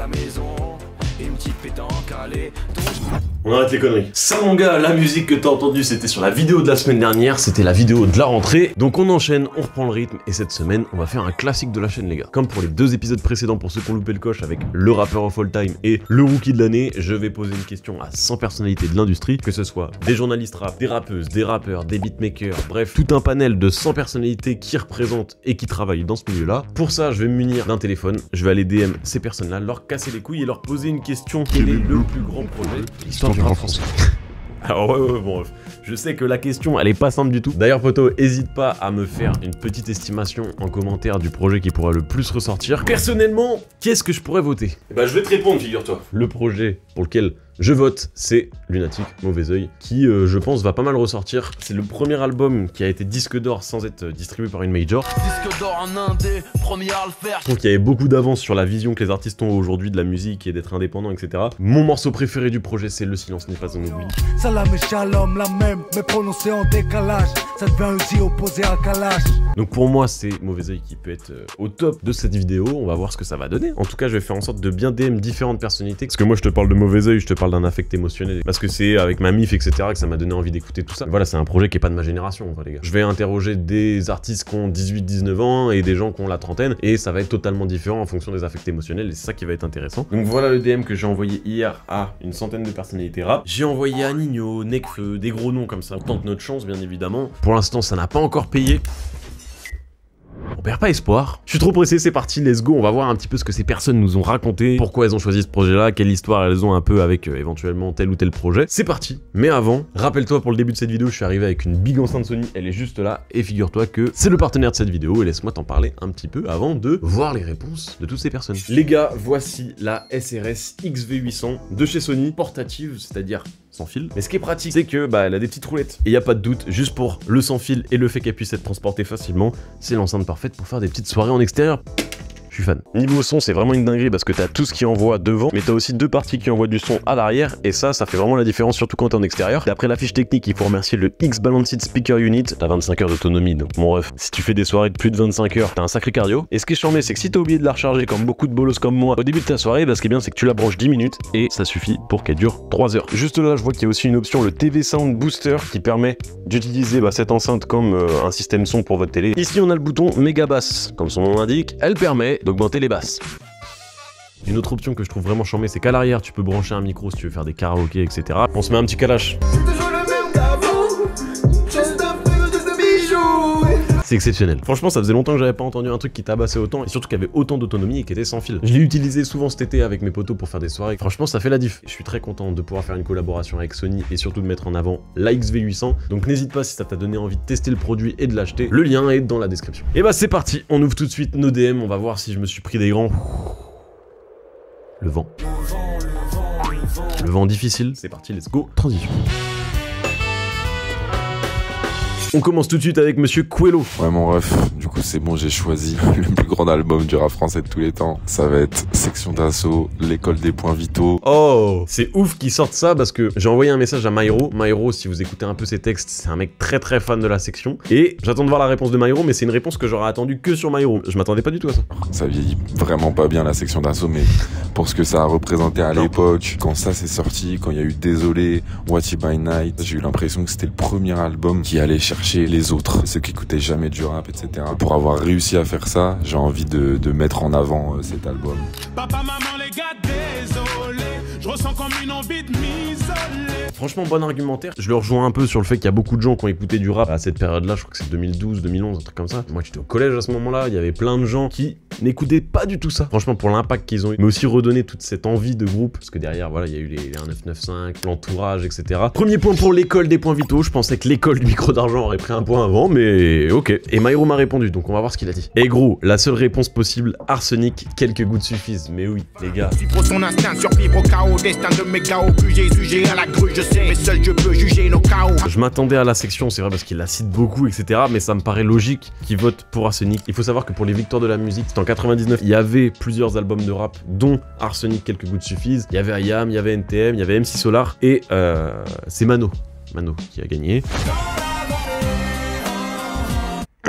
la maison, une petite pétanque, allez. On arrête les conneries. Ça mon gars, la musique que t'as entendue c'était sur la vidéo de la semaine dernière, c'était la vidéo de la rentrée. Donc on enchaîne, on reprend le rythme et cette semaine on va faire un classique de la chaîne les gars. Comme pour les 2 épisodes précédents pour ceux qui ont loupé le coche avec le rappeur of all time et le rookie de l'année, je vais poser une question à 100 personnalités de l'industrie, que ce soit des journalistes rap, des rappeuses, des rappeurs, des beatmakers, bref, tout un panel de 100 personnalités qui représentent et qui travaillent dans ce milieu-là. Pour ça, je vais me munir d'un téléphone, je vais aller DM ces personnes-là, leur casser les couilles et leur poser une question. Quel est le plus grand projet de l'histoire du rap français? Alors ouais, bon, je sais que la question elle est pas simple du tout. D'ailleurs poto, hésite pas à me faire une petite estimation en commentaire du projet qui pourra le plus ressortir. Personnellement, qu'est-ce que je pourrais voter? Bah je vais te répondre, figure-toi. Le projet pour lequel je vote, c'est Lunatic, Mauvais Oeil, qui je pense va pas mal ressortir. C'est le premier album qui a été disque d'or sans être distribué par une major. Disque d'or en indé, premier à le faire. Je trouve qu'il y avait beaucoup d'avance sur la vision que les artistes ont aujourd'hui de la musique et d'être indépendants, etc. Mon morceau préféré du projet, c'est Le Silence n'est pas un oubli. Salam et shalom, la même, mais prononcé en décalage. Ça devient aussi opposé à Kalash. Donc pour moi, c'est Mauvais Oeil qui peut être au top de cette vidéo. On va voir ce que ça va donner. En tout cas, je vais faire en sorte de bien DM différentes personnalités. Parce que moi, je te parle de Mauvais Oeil, je te parle d'un affect émotionnel. Parce que c'est avec ma mif, etc. que ça m'a donné envie d'écouter tout ça. Voilà, c'est un projet qui est pas de ma génération, les gars. Je vais interroger des artistes qui ont 18-19 ans et des gens qui ont la trentaine. Et ça va être totalement différent en fonction des affects émotionnels. Et c'est ça qui va être intéressant. Donc voilà le DM que j'ai envoyé hier à une centaine de personnalités rap. J'ai envoyé à Nino, Nekfeu, des gros noms comme ça. On tente notre chance, bien évidemment. Pour l'instant, ça n'a pas encore payé. On perd pas espoir. Je suis trop pressé, c'est parti, let's go. On va voir un petit peu ce que ces personnes nous ont raconté, pourquoi elles ont choisi ce projet-là, quelle histoire elles ont un peu avec éventuellement tel ou tel projet. C'est parti. Mais avant, rappelle-toi pour le début de cette vidéo, je suis arrivé avec une big enceinte Sony, elle est juste là, et figure-toi que c'est le partenaire de cette vidéo, et laisse-moi t'en parler un petit peu avant de voir les réponses de toutes ces personnes. Les gars, voici la SRS XV800 de chez Sony, portative, c'est-à-dire sans fil. Mais ce qui est pratique, c'est que bah elle a des petites roulettes. Et y a pas de doute, juste pour le sans fil et le fait qu'elle puisse être transportée facilement, c'est l'enceinte parfaite pour faire des petites soirées en extérieur. Je suis fan. Niveau son, c'est vraiment une dinguerie parce que t'as tout ce qui envoie devant, mais t'as aussi 2 parties qui envoient du son à l'arrière, et ça fait vraiment la différence, surtout quand t'es en extérieur. D'après la fiche technique, il faut remercier le X-Balanced Speaker Unit. T'as 25 heures d'autonomie, donc mon ref, si tu fais des soirées de plus de 25 heures, t'as un sacré cardio. Et ce qui est charmé, c'est que si t'as oublié de la recharger comme beaucoup de bolos comme moi au début de ta soirée, bah ce qui est bien, c'est que tu la branches 10 minutes et ça suffit pour qu'elle dure 3 heures. Juste là, je vois qu'il y a aussi une option, le TV Sound Booster, qui permet d'utiliser cette enceinte comme un système son pour votre télé. Ici, on a le bouton méga basse, comme son nom l'indique, elle permet d'augmenter les basses. Une autre option que je trouve vraiment charmée, c'est qu'à l'arrière, tu peux brancher un micro si tu veux faire des karaokés, etc. On se met un petit Kalash. C'est exceptionnel. Franchement, ça faisait longtemps que j'avais pas entendu un truc qui tabassait autant et surtout qui avait autant d'autonomie et qui était sans fil. Je l'ai utilisé souvent cet été avec mes potos pour faire des soirées. Franchement, ça fait la diff. Je suis très content de pouvoir faire une collaboration avec Sony et surtout de mettre en avant la XV800. Donc n'hésite pas si ça t'a donné envie de tester le produit et de l'acheter. Le lien est dans la description. Et bah c'est parti. On ouvre tout de suite nos DM. On va voir si je me suis pris des grands. Le vent. Le vent difficile. C'est parti, let's go. Transition. On commence tout de suite avec Monsieur Quello. Ouais mon ref, du coup c'est bon, j'ai choisi le plus grand album du rap français de tous les temps. Ça va être Section d'Assaut, l'école des points vitaux. Oh, c'est ouf qu'ils sortent ça parce que j'ai envoyé un message à Myro. Myro, si vous écoutez un peu ses textes, c'est un mec très très fan de la section. Et j'attends de voir la réponse de Myro, mais c'est une réponse que j'aurais attendue que sur Myro. Je m'attendais pas du tout à ça. Ça vieillit vraiment pas bien la Section d'Assaut, mais pour ce que ça a représenté à l'époque, quand ça s'est sorti, quand il y a eu Désolé, What You By Night, j'ai eu l'impression que c'était le premier album qui allait chercher les autres, ceux qui écoutaient jamais du rap, etc. Pour avoir réussi à faire ça, j'ai envie de mettre en avant cet album. Papa, maman, les gars, désolé, je ressens comme une envie de m'isoler. Franchement, bon argumentaire. Je le rejoins un peu sur le fait qu'il y a beaucoup de gens qui ont écouté du rap à cette période-là. Je crois que c'est 2012, 2011, un truc comme ça. Moi, j'étais au collège à ce moment-là. Il y avait plein de gens qui n'écoutaient pas du tout ça. Franchement, pour l'impact qu'ils ont eu, mais aussi redonner toute cette envie de groupe. Parce que derrière, voilà, il y a eu les 1995, l'entourage, etc. Premier point pour l'école des points vitaux. Je pensais que l'école du micro d'argent aurait pris un point avant, mais ok. Et Myro m'a répondu, donc on va voir ce qu'il a dit. Et gros, la seule réponse possible, arsenic, quelques gouttes suffisent. Mais oui, les gars. Suivre son instinct, survivre au chaos, destin de mes chaos, plus Jésus, à la grue, je sais, mais seul je peux juger nos chaos. Je m'attendais à la section, c'est vrai, parce qu'il la cite beaucoup, etc. Mais ça me paraît logique qu'il vote pour Arsenic. Il faut savoir que pour les victoires de la musique, c'était en 99. Il y avait plusieurs albums de rap, dont Arsenic, quelques gouttes suffisent. Il y avait IAM, il y avait NTM, il y avait MC Solar. Et c'est Mano qui a gagné.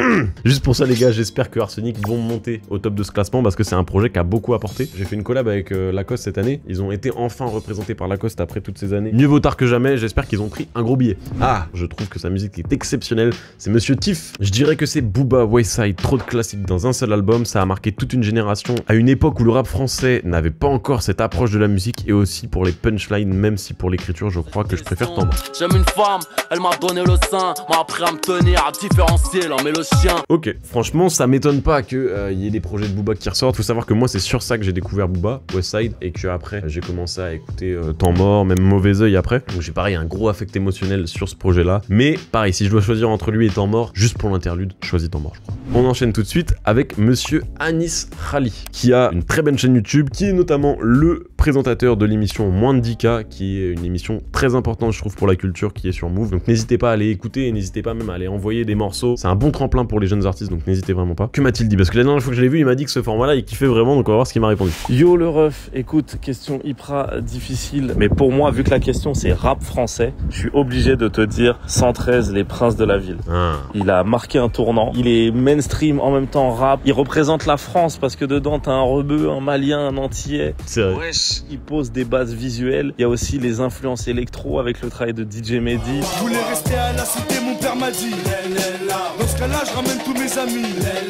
Juste pour ça les gars, j'espère que Arsenic vont monter au top de ce classement parce que c'est un projet qui a beaucoup apporté. J'ai fait une collab avec Lacoste cette année, ils ont été enfin représentés par Lacoste après toutes ces années. Mieux vaut tard que jamais, j'espère qu'ils ont pris un gros billet. Ah, je trouve que sa musique est exceptionnelle, c'est Monsieur Tiff. Je dirais que c'est Booba, Westside, trop de classiques dans un seul album, ça a marqué toute une génération à une époque où le rap français n'avait pas encore cette approche de la musique et aussi pour les punchlines, même si pour l'écriture je crois que je préfère Tendre. J'aime une femme, elle m'a donné le sein, m'a appris à me tenir, à différencier l'homme et le chien. Ok, franchement ça m'étonne pas qu'il y ait des projets de Booba qui ressortent. Faut savoir que moi c'est sur ça que j'ai découvert Booba, Westside, et que après j'ai commencé à écouter Temps Mort, même Mauvais Oeil après. Donc j'ai pareil un gros affect émotionnel sur ce projet là. Mais pareil, si je dois choisir entre lui et Temps Mort, juste pour l'interlude, je choisis Temps Mort je crois. On enchaîne tout de suite avec Monsieur Anis Khali, qui a une très bonne chaîne YouTube, qui est notamment le présentateur de l'émission Moins de 10K, qui est une émission très importante je trouve pour la culture, qui est sur Move. Donc n'hésitez pas à aller écouter et n'hésitez pas même à aller envoyer des morceaux. C'est un bon tremplin pour les jeunes artistes, donc n'hésitez vraiment pas. Que m'a-t-il dit? Parce que la dernière fois que je l'ai vu, il m'a dit que ce format-là, il kiffait vraiment, donc on va voir ce qu'il m'a répondu. Yo le ref, écoute, question hyper difficile, mais pour moi, vu que la question c'est rap français, je suis obligé de te dire 113, les princes de la ville. Il a marqué un tournant, il est mainstream en même temps rap, il représente la France parce que dedans t'as un rebeu, un malien, un antillais. C'est vrai. Wesh, il pose des bases visuelles, il y a aussi les influences électro avec le travail de DJ Mehdi. Je voulais rester à la cité, mon père m'a dit. Dans ce cas-là, je ramène tous mes amis.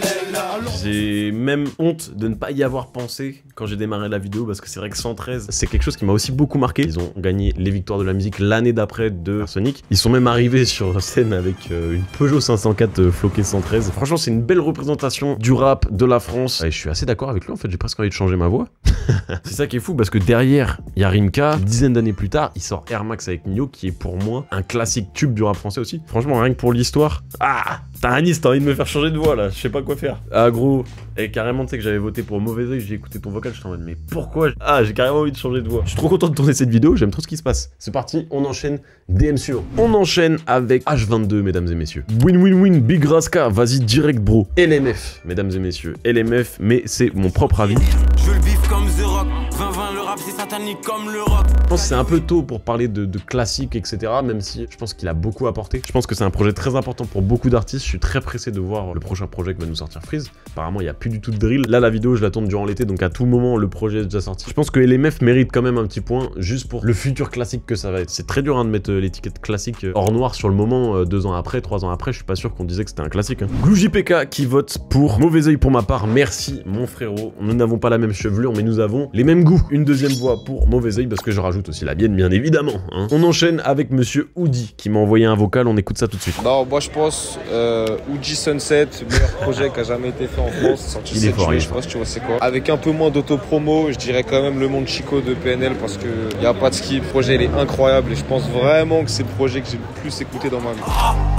J'ai même honte de ne pas y avoir pensé quand j'ai démarré la vidéo, parce que c'est vrai que 113, c'est quelque chose qui m'a aussi beaucoup marqué. Ils ont gagné les victoires de la musique l'année d'après de Sonic. Ils sont même arrivés sur scène avec une Peugeot 504 floquée 113. Franchement, c'est une belle représentation du rap de la France. Et je suis assez d'accord avec lui, en fait, j'ai presque envie de changer ma voix. C'est ça qui est fou, parce que derrière, il y a Rimka. Une dizaine d'années plus tard, il sort Air Max avec Nio, qui est pour moi un classique tube du rap français aussi. Franchement, rien que pour l'histoire. Ah, t'as Anis, t'as envie de me faire changer de voix là, je sais pas quoi faire. Ah gros, et carrément tu sais que j'avais voté pour Mauvais Oeil, j'ai écouté ton vocal, j'étais en mode mais pourquoi? Ah, j'ai carrément envie de changer de voix. Je suis trop content de tourner cette vidéo, j'aime trop ce qui se passe. C'est parti, on enchaîne DM suivant. On enchaîne avec H22 mesdames et messieurs. Win, Big Raska, vas-y direct bro. LMF, mesdames et messieurs, LMF, mais c'est mon propre avis. Je veux le vivre comme The Rock, 20-20 le rap c'est satanique comme le rock. Je pense que c'est un peu tôt pour parler de classiques, etc. Même si je pense qu'il a beaucoup apporté. Je pense que c'est un projet très important pour beaucoup d'artistes. Je suis très pressé de voir le prochain projet que va nous sortir Freeze. Apparemment, il n'y a plus du tout de drill. Là, la vidéo, je la tourne durant l'été, donc à tout moment, le projet est déjà sorti. Je pense que LMF mérite quand même un petit point, juste pour le futur classique que ça va être. C'est très dur hein, de mettre l'étiquette classique hors noir sur le moment, 2 ans après, 3 ans après. Je suis pas sûr qu'on disait que c'était un classique. Hein. Glou JPK qui vote pour Mauvais Oeil pour ma part. Merci, mon frérot. Nous n'avons pas la même chevelure, mais nous avons les mêmes goûts. Une deuxième voix pour Mauvais Oeil, parce que je rajoute aussi la mienne, bien évidemment. Hein. On enchaîne avec Monsieur Oudi qui m'a envoyé un vocal, on écoute ça tout de suite. Non, moi je pense Oudi Sunset, meilleur projet qui a jamais été fait en France, sorti il est fort, je sais pas si tu vois c'est quoi. Avec un peu moins d'auto-promo, je dirais quand même Le Monde Chico de PNL parce que y a pas de ski, le projet il est incroyable et je pense vraiment que c'est le projet que j'ai le plus écouté dans ma vie.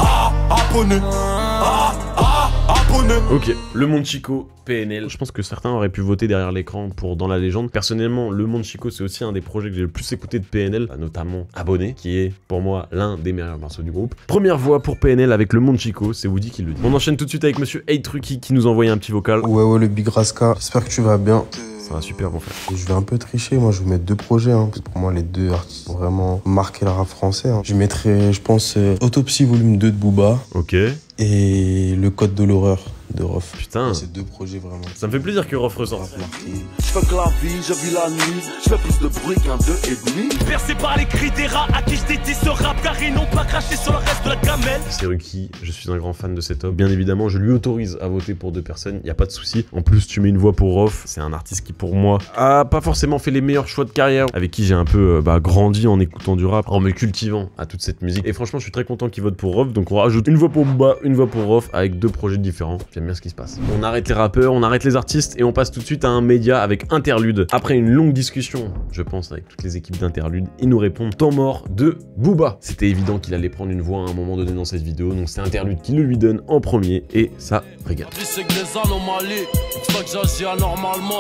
Ok, Le Monde Chico, PNL. Je pense que certains auraient pu voter derrière l'écran pour Dans la légende. Personnellement, Le Monde Chico, c'est aussi un des projets que j'ai le plus écouté de PNL, notamment Abonné, qui est pour moi l'un des meilleurs morceaux du groupe. Première voix pour PNL avec Le Monde Chico, c'est Woody qui le dit. On enchaîne tout de suite avec Monsieur Trucky qui nous envoyait un petit vocal. Ouais, le Big Raska, j'espère que tu vas bien. C'est un super bon frère. Je vais un peu tricher, moi je vais mettre 2 projets, hein, parce que pour moi les 2 artistes ont vraiment marqué le rap français. Hein. Je mettrai, je pense, Autopsie volume 2 de Booba. Ok. Et Le Code de l'horreur de Rof. Putain. C'est 2 projets vraiment. Ça me fait plaisir que Rof ressorte. Je fais que la vie, je vis la nuit, je fais plus de bruit qu'un 2,5. Percé par les cris des rats à qui je dédie ce rap car ils n'ont pas craché sur le reste de la gamelle. C'est Ruki, je suis un grand fan de cet homme. Bien évidemment, je lui autorise à voter pour 2 personnes, y a pas de souci. En plus, tu mets une voix pour Rof, c'est un artiste qui pour moi a pas forcément fait les meilleurs choix de carrière, avec qui j'ai un peu grandi en écoutant du rap, en me cultivant à toute cette musique. Et franchement, je suis très content qu'il vote pour Rof, donc on rajoute une voix pour Booba, une voix pour Rof, avec 2 projets différents. J'aime bien ce qui se passe. On arrête les rappeurs, on arrête les artistes et on passe tout de suite à un média avec Interlude. Après une longue discussion, je pense avec toutes les équipes d'Interlude, ils nous répondent Temps Mort de Booba. C'était évident qu'il allait prendre une voix à un moment donné dans cette vidéo, donc c'est Interlude qui le lui donne en premier et ça regarde. C'est que des anomalies, c'est ça que j'agis anormalement,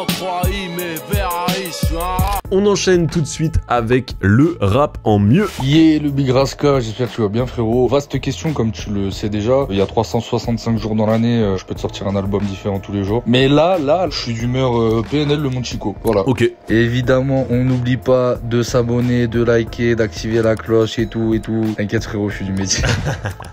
on enchaîne tout de suite avec le rap en mieux. Yeah, le Big Raska, j'espère que tu vas bien frérot. Vaste question comme tu le sais déjà, il y a 365 jours dans l'année, je peux te sortir un album différent tous les jours. Mais là, je suis d'humeur PNL, Le Monde Chico, voilà. Ok. Et évidemment, on n'oublie pas de s'abonner, de liker, d'activer la cloche et tout. T'inquiète frérot, je suis du métier.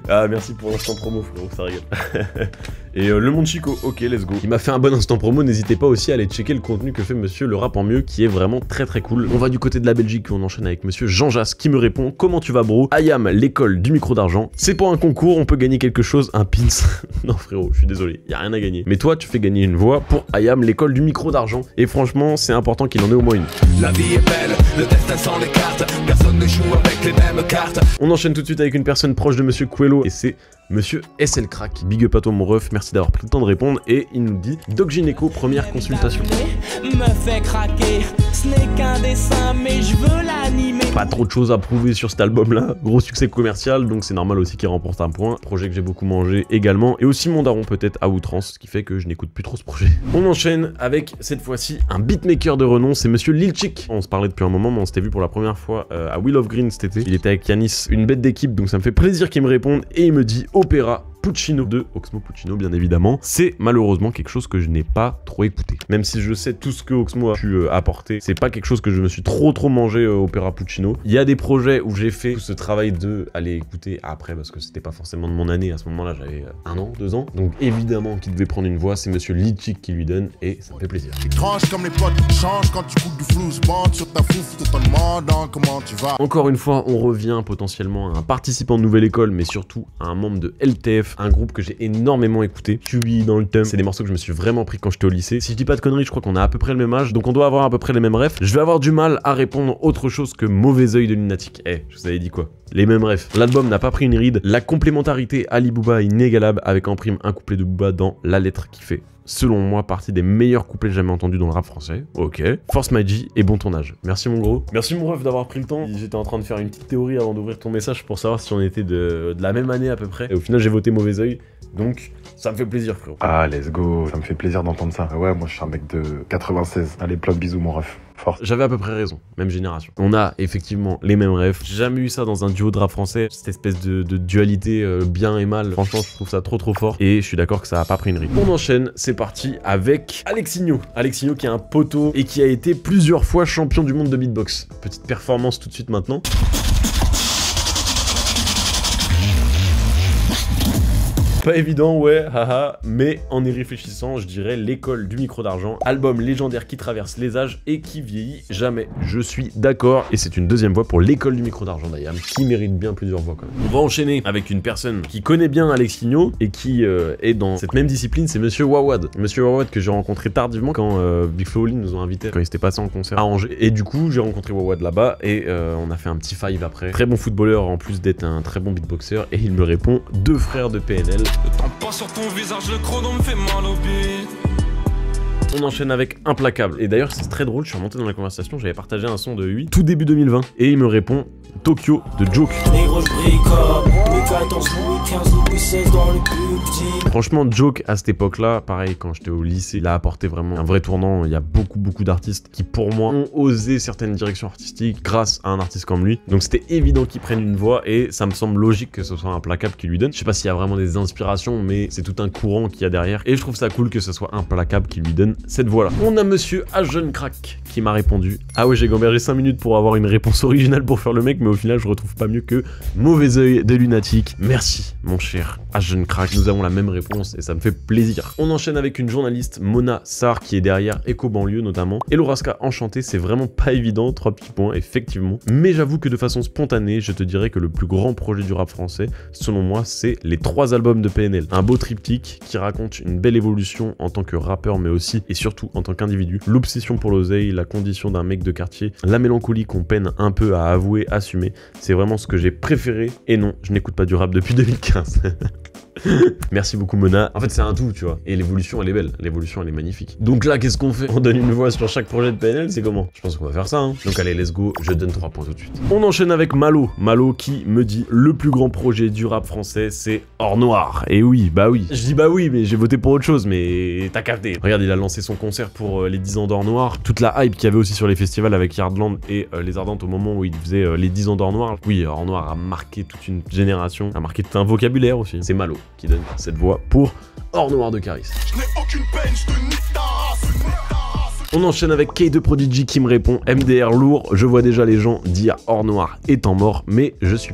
Ah, merci pour l'instant promo, frérot, ça rigole. Et le monde Chico, ok, let's go. Il m'a fait un bon instant promo, n'hésitez pas aussi à aller checker le contenu que fait monsieur le rap en mieux, qui est vraiment très très cool. On va du côté de la Belgique, on enchaîne avec monsieur Jean Jas qui me répond: comment tu vas bro? Ayam, l'école du micro d'argent. C'est pour un concours, on peut gagner quelque chose, un pins. Non frérot, je suis désolé, y a rien à gagner. Mais toi, tu fais gagner une voix pour Ayam, l'école du micro d'argent. Et franchement, c'est important qu'il en ait au moins une. La vie est belle, le destin sans les cartes, personne ne joue avec les mêmes cartes. On enchaîne tout de suite avec une personne proche de monsieur Coelho, et c'est monsieur SL Crack. Big up à toi mon ref, merci d'avoir pris le temps de répondre. Et il nous dit: Doc Gynéco, première consultation. Me fait craquer, ce n'est qu'un dessin mais je veux l'animer. Pas trop de choses à prouver sur cet album là, gros succès commercial, donc c'est normal aussi qu'il remporte un point. Projet que j'ai beaucoup mangé également, et aussi mon daron peut-être à outrance, ce qui fait que je n'écoute plus trop ce projet. On enchaîne avec cette fois-ci un beatmaker de renom, c'est monsieur Lil Chick. On se parlait depuis un moment, mais on s'était vu pour la première fois à Wheel of Green cet été. Il était avec Yanis, une bête d'équipe, donc ça me fait plaisir qu'il me réponde, et il me dit Opéra Puccino de Oxmo Puccino, bien évidemment. C'est malheureusement quelque chose que je n'ai pas trop écouté. Même si je sais tout ce que Oxmo a pu apporter, c'est pas quelque chose que je me suis trop mangé Opéra Puccino. Il y a des projets où j'ai fait tout ce travail de aller écouter après, parce que c'était pas forcément de mon année. À ce moment-là, j'avais 1 an, 2 ans. Donc évidemment qu'il devait prendre une voix, c'est monsieur Lil Chick qui lui donne, et ça me fait plaisir. Tranche comme les potes changent quand tu coupes du flou, je bande sur ta fouf tout en demandant comment tu vas. Encore une fois, on revient potentiellement à un participant de Nouvelle École, mais surtout à un membre de LTF, un groupe que j'ai énormément écouté. Je suis dans le thème, c'est des morceaux que je me suis vraiment pris quand j'étais au lycée. Si je dis pas de conneries, je crois qu'on a à peu près le même âge, donc on doit avoir à peu près les mêmes refs. Je vais avoir du mal à répondre autre chose que Mauvais Oeil de Lunatic. Je vous avais dit quoi? Les mêmes refs. L'album n'a pas pris une ride. La complémentarité Ali Booba est inégalable, avec en prime un couplet de Booba dans La Lettre qui fait, selon moi, partie des meilleurs couplets jamais entendus dans le rap français. Ok. Force Magie et bon tournage. Merci mon gros. Merci mon ref d'avoir pris le temps. J'étais en train de faire une petite théorie avant d'ouvrir ton message pour savoir si on était de la même année à peu près. Et au final, j'ai voté Mauvais Oeil. Donc, ça me fait plaisir, frérot. Ah, let's go. Ça me fait plaisir d'entendre ça. Ouais, moi, je suis un mec de 96. Allez, plein de bisous, mon ref. Fort. J'avais à peu près raison, même génération. On a effectivement les mêmes refs. J'ai jamais eu ça dans un duo de rap français, cette espèce de dualité bien et mal. Franchement, je trouve ça trop fort, et je suis d'accord que ça a pas pris une ride. On enchaîne, c'est parti avec Alexinho. Alexinho qui est un poteau et qui a été plusieurs fois champion du monde de beatbox. Petite performance tout de suite maintenant. Pas évident, ouais, haha, mais en y réfléchissant, je dirais l'école du micro d'argent, album légendaire qui traverse les âges et qui vieillit jamais. Je suis d'accord, et c'est une deuxième voix pour l'école du micro d'argent d'Ayam, qui mérite bien plusieurs voix quand même. On va enchaîner avec une personne qui connaît bien Alexinho et qui est dans cette même discipline, c'est monsieur Wawad. Monsieur Wawad que j'ai rencontré tardivement quand Big Flo et Oli nous ont invités quand ils s'étaient passés en concert à Angers. Et du coup, j'ai rencontré Wawad là-bas et on a fait un petit five après. Très bon footballeur en plus d'être un très bon beatboxer, et il me répond 2 frères de PNL. Le temps passe sur ton visage, le chrono me fait mal au beat. On enchaîne avec Implacable. Et d'ailleurs, c'est très drôle, je suis remonté dans la conversation, j'avais partagé un son de 8 tout début 2020. Et il me répond Tokyo de Joke. Franchement, Joke à cette époque-là, pareil, quand j'étais au lycée, il a apporté vraiment un vrai tournant. Il y a beaucoup d'artistes qui, pour moi, ont osé certaines directions artistiques grâce à un artiste comme lui. Donc c'était évident qu'il prenne une voix, et ça me semble logique que ce soit Implacable qui lui donne. Je sais pas s'il y a vraiment des inspirations, mais c'est tout un courant qu'il y a derrière. Et je trouve ça cool que ce soit Implacable qui lui donne cette voix-là. On a monsieur Jeune Crack qui m'a répondu. Ah ouais, j'ai gambergé 5 minutes pour avoir une réponse originale pour faire le mec, mais au final, je retrouve pas mieux que Mauvais Oeil de Lunatic. Merci, mon cher Jeune Crack. Nous avons la même réponse et ça me fait plaisir. On enchaîne avec une journaliste, Mona Sarr, qui est derrière Echo Banlieue notamment. Et Loraska Enchanté, c'est vraiment pas évident, 3 petits points, effectivement. Mais j'avoue que de façon spontanée, je te dirais que le plus grand projet du rap français, selon moi, c'est les 3 albums de PNL. Un beau triptyque qui raconte une belle évolution en tant que rappeur, mais aussi et surtout en tant qu'individu. L'obsession pour l'oseille, la condition d'un mec de quartier, la mélancolie qu'on peine un peu à avouer, assumer. C'est vraiment ce que j'ai préféré. Et non, je n'écoute pas du rap depuis 2015. Merci beaucoup Mona. En fait c'est un tout, tu vois. Et l'évolution elle est belle, l'évolution elle est magnifique. Donc là qu'est-ce qu'on fait? On donne une voix sur chaque projet de PNL, c'est comment? Je pense qu'on va faire ça, hein. Donc allez let's go, je donne 3 points tout de suite. On enchaîne avec Malo. Malo qui me dit le plus grand projet du rap français c'est Or Noir. Et oui, bah oui. Je dis bah oui mais j'ai voté pour autre chose, mais t'as capté. Regarde, il a lancé son concert pour les 10 ans d'Or Noir. Toute la hype qu'il y avait aussi sur les festivals avec Yardland et Les Ardentes au moment où il faisait les 10 ans d'Or Noir. Oui, Or Noir a marqué toute une génération, a marqué tout un vocabulaire aussi. C'est Malo qui donne cette voix pour Or Noir de Caris. Je n'ai aucune peine, je te nique ta race. On enchaîne avec K2 Prodigy qui me répond MDR lourd, je vois déjà les gens dire Or Noir étant mort, mais je suis pas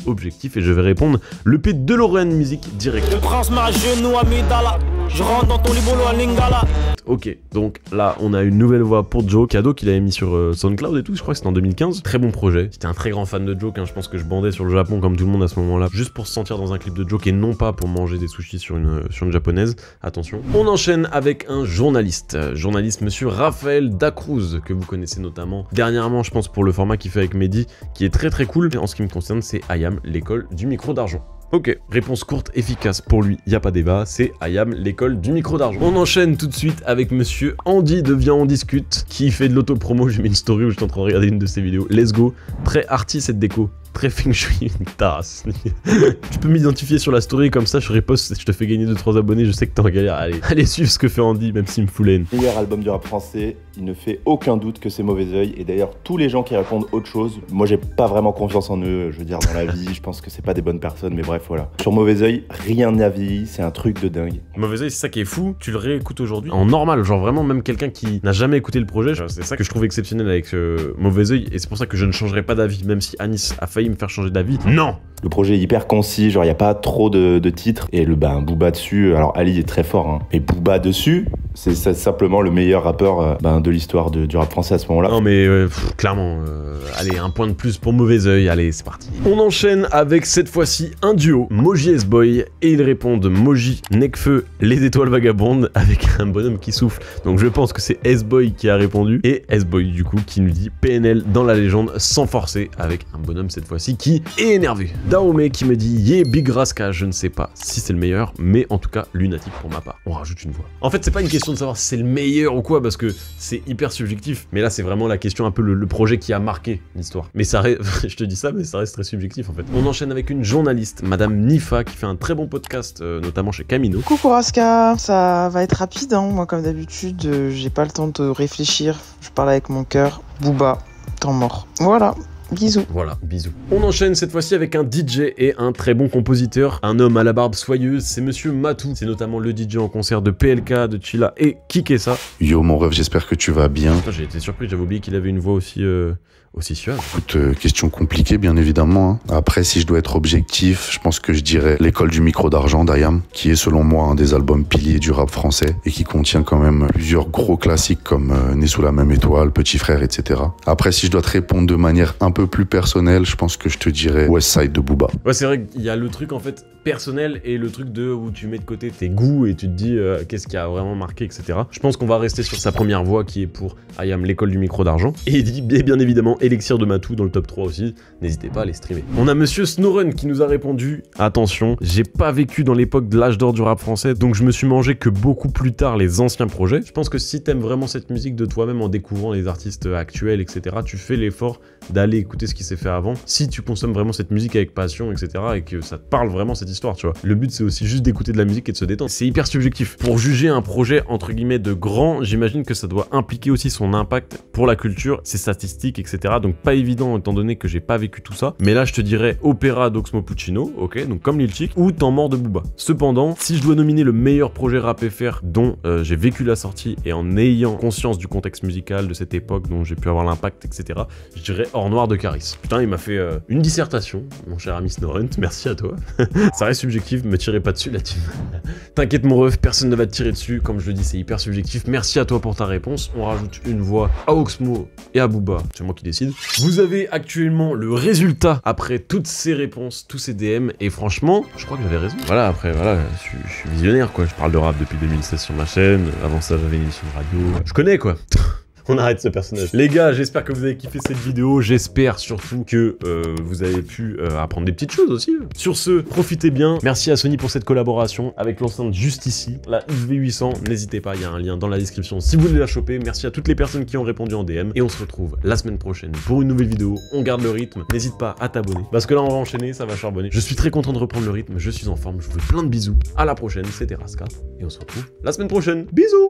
objectif et je vais répondre le P de Lorraine Music direct. Le prince m'a genou à Midala. Je rentre dans ton libolo à Lingala. Ok, donc là on a une nouvelle voix pour Joe, cadeau qu'il avait mis sur SoundCloud et tout, je crois que c'était en 2015. Très bon projet. J'étais un très grand fan de Joe, hein. Je pense que je bandais sur le Japon comme tout le monde à ce moment-là, juste pour se sentir dans un clip de Joe et non pas pour manger des sushis sur une japonaise. Attention. On enchaîne avec un journaliste, monsieur Raphaël Dacruz, que vous connaissez notamment dernièrement, je pense, pour le format qu'il fait avec Mehdi, qui est très très cool. Et en ce qui me concerne, c'est I Am, l'école du micro d'argent. Ok, réponse courte, efficace pour lui, y a pas débat, c'est I Am, l'école du micro d'argent. On enchaîne tout de suite avec monsieur Andy de Viens on discute, qui fait de l'autopromo. J'ai mis une story où j'étais en train de regarder une de ses vidéos. Let's go, très arty cette déco. Très feng shui, une tasse. Tu peux m'identifier sur la story comme ça, je reposte, je te fais gagner 2-3 abonnés, je sais que t'es en galère. Allez suivre ce que fait Andy, même s'il me fout la haine. Meilleur album du rap français, il ne fait aucun doute que c'est Mauvais Oeil. Et d'ailleurs, tous les gens qui répondent autre chose, moi j'ai pas vraiment confiance en eux, je veux dire, dans la vie, je pense que c'est pas des bonnes personnes, mais bref, voilà. Sur Mauvais Oeil, rien n'a vieilli, c'est un truc de dingue. Mauvais Oeil, c'est ça qui est fou, tu le réécoutes aujourd'hui en normal, genre vraiment, même quelqu'un qui n'a jamais écouté le projet, c'est ça que je trouve exceptionnel avec Mauvais Oeil, et c'est pour ça que je ne changerai pas d'avis, même si Anis a failli me faire changer d'avis. Non! Le projet est hyper concis, genre il n'y a pas trop de titres. Et Booba dessus, alors Ali est très fort, hein. Mais Booba dessus, c'est simplement le meilleur rappeur de l'histoire du rap français à ce moment-là. Non mais clairement, allez, un point de plus pour Mauvais Oeil, allez c'est parti. On enchaîne avec cette fois-ci un duo, Moji S-Boy, et ils répondent Moji, Necfeu, les étoiles vagabondes, avec un bonhomme qui souffle. Donc je pense que c'est S-Boy qui a répondu, et S-Boy du coup qui nous dit PNL dans la légende sans forcer, avec un bonhomme cette fois-ci qui est énervé. Daomé qui me dit yeah Big Raska, je ne sais pas si c'est le meilleur, mais en tout cas lunatique pour ma part. On rajoute une voix. En fait c'est pas une question de savoir si c'est le meilleur ou quoi, parce que c'est hyper subjectif, mais là c'est vraiment la question un peu le projet qui a marqué l'histoire. Mais ça reste, je te dis ça, mais ça reste très subjectif en fait. On enchaîne avec une journaliste, Madame Nifa, qui fait un très bon podcast, notamment chez Camino. Coucou Raska, ça va être rapide, hein. Moi comme d'habitude, j'ai pas le temps de réfléchir, je parle avec mon cœur. Booba, temps mort. Voilà. Bisous. Voilà, bisous. On enchaîne cette fois-ci avec un DJ et un très bon compositeur, un homme à la barbe soyeuse, c'est monsieur Matou. C'est notamment le DJ en concert de PLK, de Chilla et Kikessa. Yo mon ref, j'espère que tu vas bien. J'ai été surpris, j'avais oublié qu'il avait une voix aussi suave. Écoute, question compliquée bien évidemment, hein. Après si je dois être objectif, je pense que je dirais l'école du micro d'argent d'Ayam, qui est selon moi un des albums piliers du rap français et qui contient quand même plusieurs gros classiques comme Né sous la même étoile, Petit frère, etc. Après si je dois te répondre de manière un peu plus personnelle, je pense que je te dirais Westside de Booba. Ouais c'est vrai qu'il y a le truc en fait personnel et le truc de où tu mets de côté tes goûts et tu te dis qu'est-ce qui a vraiment marqué, etc. Je pense qu'on va rester sur sa première voix qui est pour Ayam, l'école du micro d'argent. Et il dit bien évidemment Elixir de Matou dans le top 3 aussi, n'hésitez pas à les streamer. On a monsieur Snowrun qui nous a répondu, attention, j'ai pas vécu dans l'époque de l'âge d'or du rap français, donc je me suis mangé que beaucoup plus tard les anciens projets. Je pense que si t'aimes vraiment cette musique de toi-même en découvrant les artistes actuels, etc., tu fais l'effort d'aller écouter ce qui s'est fait avant, si tu consommes vraiment cette musique avec passion, etc., et que ça te parle vraiment cette histoire, tu vois. Le but c'est aussi juste d'écouter de la musique et de se détendre. C'est hyper subjectif. Pour juger un projet entre guillemets de grand, j'imagine que ça doit impliquer aussi son impact pour la culture, ses statistiques, etc., donc pas évident étant donné que j'ai pas vécu tout ça, mais là je te dirais Opéra d'Oxmo Puccino, ok, donc comme Lil Chick, ou Temps mort de Booba. Cependant, si je dois nominer le meilleur projet rap FR dont j'ai vécu la sortie et en ayant conscience du contexte musical de cette époque dont j'ai pu avoir l'impact, etc., je dirais Or Noir de Caris. Putain, il m'a fait une dissertation, mon cher ami Snowrun, merci à toi. Ça reste subjectif, me tirez pas dessus la team. T'inquiète mon ref, personne ne va te tirer dessus, comme je le dis c'est hyper subjectif, merci à toi pour ta réponse. On rajoute une voix à Oxmo et à Booba, c'est moi qui décide. Vous avez actuellement le résultat après toutes ces réponses, tous ces DM, et franchement, je crois que j'avais raison. Voilà, après, voilà, je suis visionnaire, quoi. Je parle de rap depuis 2016 sur ma chaîne, avant ça, j'avais une émission de radio. Je connais, quoi. On arrête ce personnage. Les gars, j'espère que vous avez kiffé cette vidéo. J'espère surtout que vous avez pu apprendre des petites choses aussi. Sur ce, profitez bien. Merci à Sony pour cette collaboration avec l'enceinte juste ici, la XV800. N'hésitez pas, il y a un lien dans la description si vous voulez la choper. Merci à toutes les personnes qui ont répondu en DM. Et on se retrouve la semaine prochaine pour une nouvelle vidéo. On garde le rythme. N'hésite pas à t'abonner. Parce que là, on va enchaîner, ça va charbonner. Je suis très content de reprendre le rythme. Je suis en forme. Je vous fais plein de bisous. À la prochaine, c'était Raska. Et on se retrouve la semaine prochaine. Bisous!